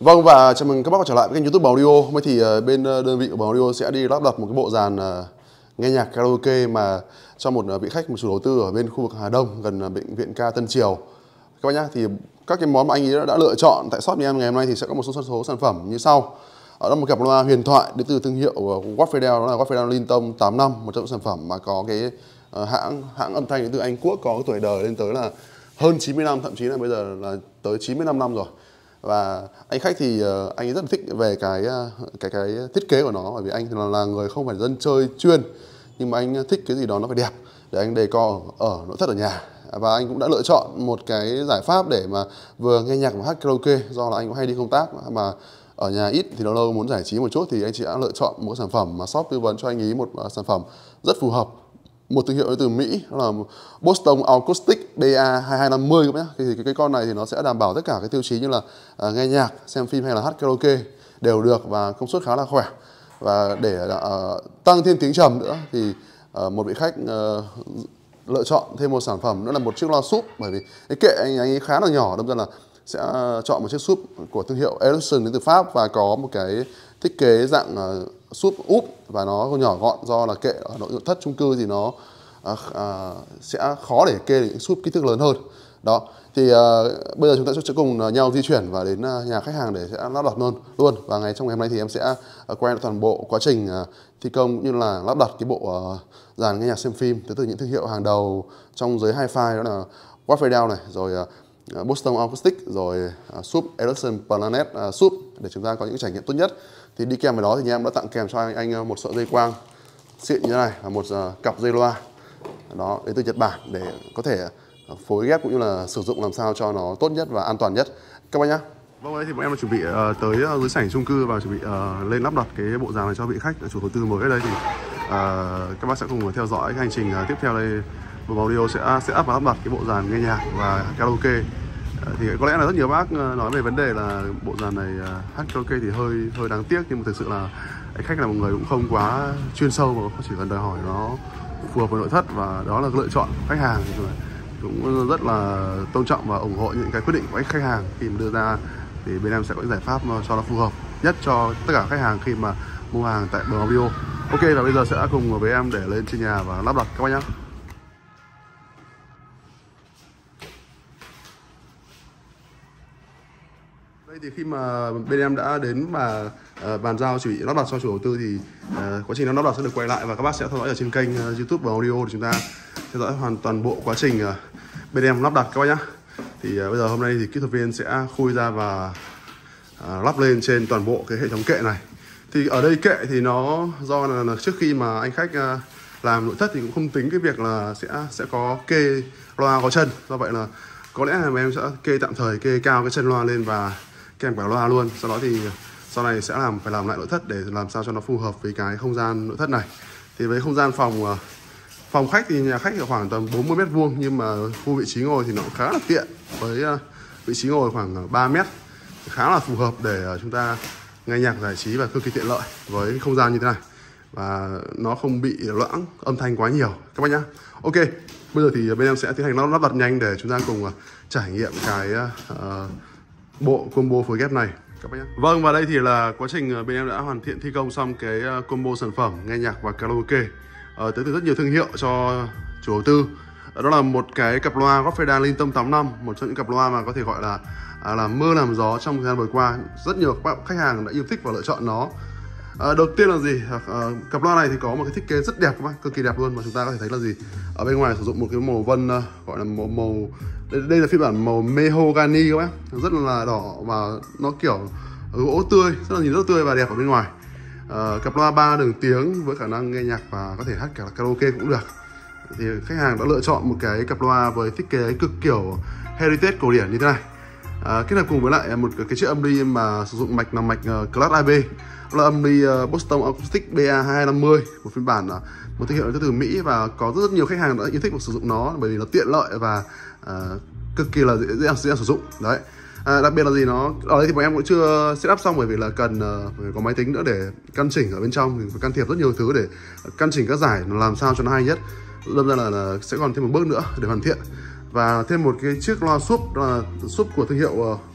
Vâng, và chào mừng các bác quay trở lại với kênh YouTube Bằng Audio. Hôm nay thì bên đơn vị của Bằng Audio sẽ đi lắp đặt một cái bộ dàn nghe nhạc karaoke mà cho một vị khách, một chủ đầu tư ở bên khu vực Hà Đông gần bệnh viện Ca Tân Triều. Các bác nhá, thì các cái món mà anh ấy đã lựa chọn tại shop nhà em ngày hôm nay thì sẽ có một số sản phẩm như sau. Ở đó một cặp loa huyền thoại đến từ thương hiệu Wattfadel, đó là Wattfadel Linton 85, một trong những sản phẩm mà có cái hãng âm thanh đến từ Anh Quốc, có cái tuổi đời lên tới là hơn 90 năm, thậm chí là bây giờ là tới 95 năm rồi. Và anh khách thì anh ấy rất là thích về cái thiết kế của nó, bởi vì anh là người không phải dân chơi chuyên, nhưng mà anh thích cái gì đó nó phải đẹp để anh decor ở nội thất ở nhà. Và anh cũng đã lựa chọn một cái giải pháp để mà vừa nghe nhạc và hát karaoke, do là anh cũng hay đi công tác mà ở nhà ít thì lâu lâu muốn giải trí một chút, thì anh chị đã lựa chọn một sản phẩm mà shop tư vấn cho anh ý một sản phẩm rất phù hợp, một thương hiệu đến từ Mỹ, đó là Boston Acoustic BA2250 các bác nhé. Thì cái con này thì nó sẽ đảm bảo tất cả cái tiêu chí như là nghe nhạc, xem phim hay là hát karaoke đều được, và công suất khá là khỏe. Và để tăng thêm tiếng trầm nữa thì một vị khách lựa chọn thêm một sản phẩm nữa là một chiếc loa súp, bởi vì cái kệ anh ấy khá là nhỏ, đâm ra là sẽ chọn một chiếc súp của thương hiệu Ericsson đến từ Pháp, và có một cái thiết kế dạng súp úp và nó nhỏ gọn, do là kệ ở nội thất chung cư thì nó sẽ khó để kê những súp kích thước lớn hơn. Đó thì bây giờ chúng ta sẽ cùng nhau di chuyển và đến nhà khách hàng để sẽ lắp đặt luôn. Và trong ngày hôm nay thì em sẽ quay lại toàn bộ quá trình thi công cũng như là lắp đặt cái bộ dàn nghe nhạc xem phim từ những thương hiệu hàng đầu trong giới hi-fi, đó là Wattfadel này, rồi Boston Acoustic, rồi súp Ericsson Planet súp, để chúng ta có những trải nghiệm tốt nhất. Thì đi kèm với đó thì nhà em đã tặng kèm cho anh một sợi dây quang xịn như thế này và một cặp dây loa đó đến từ Nhật Bản để có thể phối ghép cũng như là sử dụng làm sao cho nó tốt nhất và an toàn nhất các bác nhá. Vâng, đây thì bọn em đã chuẩn bị tới dưới sảnh chung cư và chuẩn bị lên lắp đặt cái bộ dàn này cho vị khách chủ đầu tư mới ở đây. Thì các bác sẽ cùng theo dõi cái hành trình tiếp theo đây. Bằng Audio sẽ up và lắp đặt cái bộ dàn nghe nhạc và karaoke. Thì có lẽ là rất nhiều bác nói về vấn đề là bộ dàn này hát karaoke thì hơi đáng tiếc, nhưng mà thực sự là anh khách là một người cũng không quá chuyên sâu, mà chỉ cần đòi hỏi nó phù hợp với nội thất, và đó là lựa chọn khách hàng. Thì cũng rất là tôn trọng và ủng hộ những cái quyết định của khách hàng khi mà đưa ra, thì bên em sẽ có những giải pháp cho nó phù hợp nhất cho tất cả khách hàng khi mà mua hàng tại Bằng Audio. Ok, và bây giờ sẽ cùng với em để lên trên nhà và lắp đặt các bác nhé. Đây thì khi mà bên em đã đến và bàn giao chuẩn bị lắp đặt cho chủ đầu tư thì quá trình lắp đặt sẽ được quay lại, và các bác sẽ theo dõi ở trên kênh YouTube Bằng Audio để chúng ta theo dõi toàn bộ quá trình bên em lắp đặt các bác nhé. Thì bây giờ hôm nay thì kỹ thuật viên sẽ khui ra và lắp lên trên toàn bộ cái hệ thống kệ này. Thì ở đây kệ thì nó do là trước khi mà anh khách làm nội thất thì cũng không tính cái việc là sẽ có kê loa có chân, do vậy là có lẽ là em sẽ kê tạm thời, kê cao cái chân loa lên và kèm cả loa luôn. Sau đó thì sau này sẽ phải làm lại nội thất để làm sao cho nó phù hợp với cái không gian nội thất này. Thì với không gian phòng khách thì nhà khách khoảng tầm 40 m², nhưng mà khu vị trí ngồi thì nó khá là tiện, với vị trí ngồi khoảng 3 m, khá là phù hợp để chúng ta nghe nhạc giải trí và cực kỳ tiện lợi với không gian như thế này, và nó không bị loãng âm thanh quá nhiều các bác nhá. Ok, bây giờ thì bên em sẽ tiến hành lắp đặt nhanh để chúng ta cùng trải nghiệm cái bộ combo phối ghép này các bác nhé. Vâng, và đây thì là quá trình bên em đã hoàn thiện thi công xong cái combo sản phẩm nghe nhạc và karaoke tới từ rất nhiều thương hiệu cho chủ đầu tư. Đó là một cái cặp loa Wattfadel Linton 85, một trong những cặp loa mà có thể gọi là làm mưa làm gió trong thời gian vừa qua. Rất nhiều các khách hàng đã yêu thích và lựa chọn nó. Đầu tiên là gì? Cặp loa này thì có một cái thiết kế rất đẹp các bác, cực kỳ đẹp luôn, mà chúng ta có thể thấy là gì? Ở bên ngoài sử dụng một cái màu vân gọi là màu đây là phiên bản màu mahogany các bác, rất là đỏ và nó kiểu gỗ tươi, rất là nhìn rất tươi và đẹp ở bên ngoài. Cặp loa 3 đường tiếng với khả năng nghe nhạc và có thể hát cả karaoke cũng được. Thì khách hàng đã lựa chọn một cái cặp loa với thiết kế cực kiểu heritage cổ điển như thế này, kết hợp cùng với lại một cái chiếc âm ly mà sử dụng mạch là mạch Class AB, đó là âm ly Boston Acoustic BA2250, một phiên bản một thương hiệu đến từ Mỹ, và có rất nhiều khách hàng đã yêu thích và sử dụng nó bởi vì nó tiện lợi và cực kỳ là dễ dàng sử dụng đấy. Đặc biệt là gì, nó ở đây thì bọn em cũng chưa setup xong, bởi vì là cần phải có máy tính nữa để căn chỉnh ở bên trong, thì phải can thiệp rất nhiều thứ để căn chỉnh các giải làm sao cho nó hay nhất. Đâm ra là sẽ còn thêm một bước nữa để hoàn thiện. Và thêm một cái chiếc loa súp, đó là súp của thương hiệu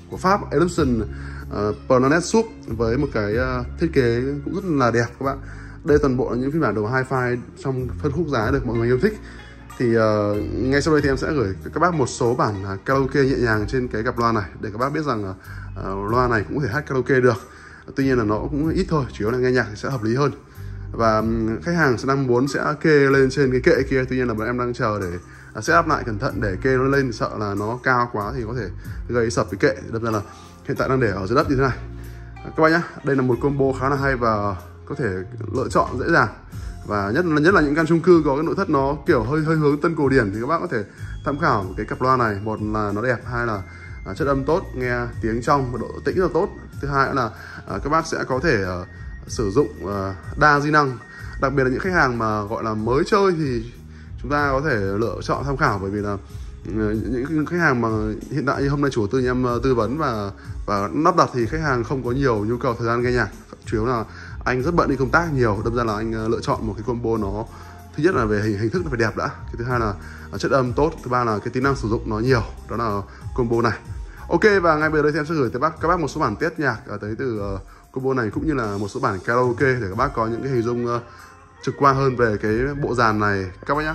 của Pháp, Eruption Planet Sub, với một cái thiết kế cũng rất là đẹp các bạn. Đây toàn bộ là những phiên bản đồ hi-fi trong phân khúc giá được mọi người yêu thích. Thì ngay sau đây thì em sẽ gửi các bác một số bản karaoke nhẹ nhàng trên cái cặp loa này, để các bác biết rằng loa này cũng có thể hát karaoke được. Tuy nhiên là nó cũng ít thôi, chủ yếu là nghe nhạc thì sẽ hợp lý hơn. Và khách hàng sẽ đang muốn sẽ kê lên trên cái kệ kia, tuy nhiên là bọn em đang chờ để set up lại cẩn thận, để kê nó lên, sợ là nó cao quá thì có thể gây sập cái kệ. Đâm ra là hiện tại đang để ở dưới đất như thế này các bác nhá. Đây là một combo khá là hay và có thể lựa chọn dễ dàng, và nhất là những căn chung cư có cái nội thất nó kiểu hơi hướng tân cổ điển thì các bác có thể tham khảo cái cặp loa này. Một là nó đẹp, hai là chất âm tốt, nghe tiếng trong và độ tĩnh rất là tốt. Thứ hai là các bác sẽ có thể sử dụng đa di năng, đặc biệt là những khách hàng mà gọi là mới chơi thì chúng ta có thể lựa chọn tham khảo, bởi vì là những khách hàng mà hiện tại như hôm nay chủ tư nhà em tư vấn và lắp đặt thì khách hàng không có nhiều nhu cầu thời gian nghe nhạc, chủ yếu là anh rất bận đi công tác nhiều, đâm ra là anh lựa chọn một cái combo nó thứ nhất là về hình thức nó phải đẹp đã, cái thứ hai là chất âm tốt, thứ ba là cái tính năng sử dụng nó nhiều, đó là combo này. Ok, và ngay bây giờ đây thì em sẽ gửi tới các bác một số bản test nhạc tới từ combo này, cũng như là một số bản karaoke để các bác có những cái hình dung trực quan hơn về cái bộ dàn này các bác nhé.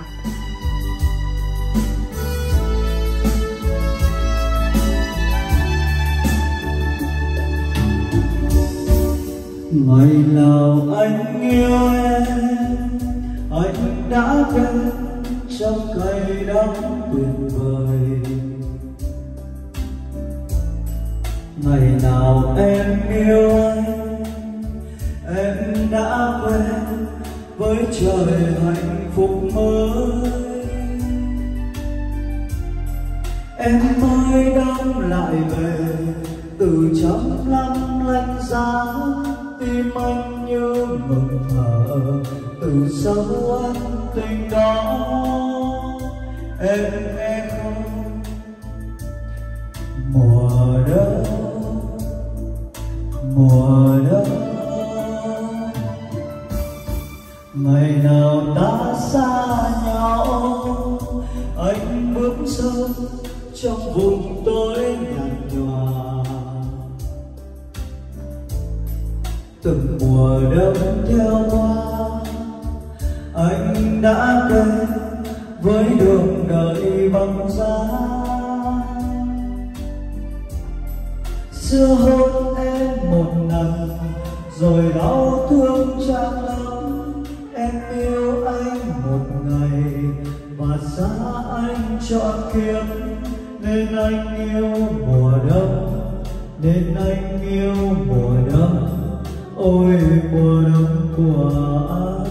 Ngày nào anh yêu em, anh đã quen trong cay đắng tuyệt vời. Ngày nào em yêu anh, em đã quen với trời hạnh phúc mới. Em mới đóng lại về từ trong lăng lanh giá, tim anh như ngừng thở từ sâu ân tình đó. Em nghe không, mùa đông, mùa đông. Ngày nào ta xa nhau, anh bước sâu trong vùng tối nhạt nhòa. Từng mùa đông theo qua, anh đã quen với đường đời băng giá. Xưa hôn em một lần rồi đau thương chẳng lắm. Em yêu anh một ngày và xa anh trọn kiếp, nên anh yêu mùa đông, nên anh yêu mùa đông. Ôi mùa đông của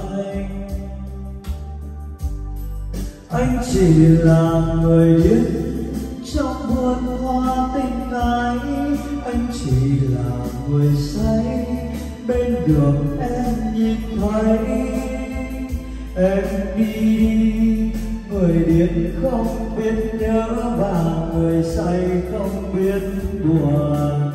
anh chỉ là người điên trong vườn hoa tình ái. Anh chỉ là người say bên đường em nhìn thấy. Em đi, người điên không biết nhớ và người say không biết buồn.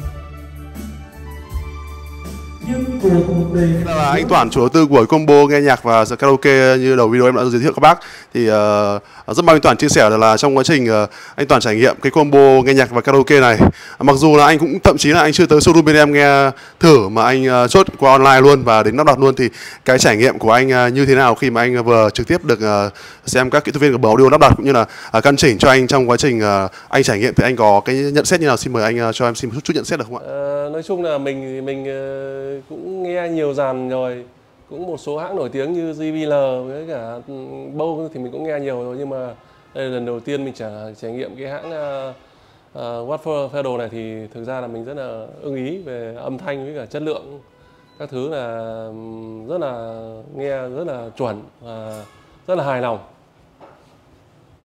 Là anh Toản, chủ đầu tư của combo nghe nhạc và karaoke như đầu video em đã giới thiệu các bác. Thì rất mong anh Toản chia sẻ là trong quá trình anh Toản trải nghiệm cái combo nghe nhạc và karaoke này, mặc dù là anh cũng thậm chí là anh chưa tới showroom bên em nghe thử mà anh chốt qua online luôn và đến lắp đặt luôn, thì cái trải nghiệm của anh như thế nào khi mà anh vừa trực tiếp được xem các kỹ thuật viên của Bờ Audio lắp đặt cũng như là căn chỉnh cho anh trong quá trình anh trải nghiệm, thì anh có cái nhận xét như nào? Xin mời anh cho em xin một chút nhận xét được không ạ? Nói chung là mình cũng nghe nhiều dàn rồi, cũng một số hãng nổi tiếng như JBL với cả Bose thì mình cũng nghe nhiều rồi, nhưng mà đây là lần đầu tiên mình trải nghiệm cái hãng Wattford này, thì thực ra là mình rất là ưng ý về âm thanh với cả chất lượng các thứ, là rất là nghe rất là chuẩn và rất là hài lòng.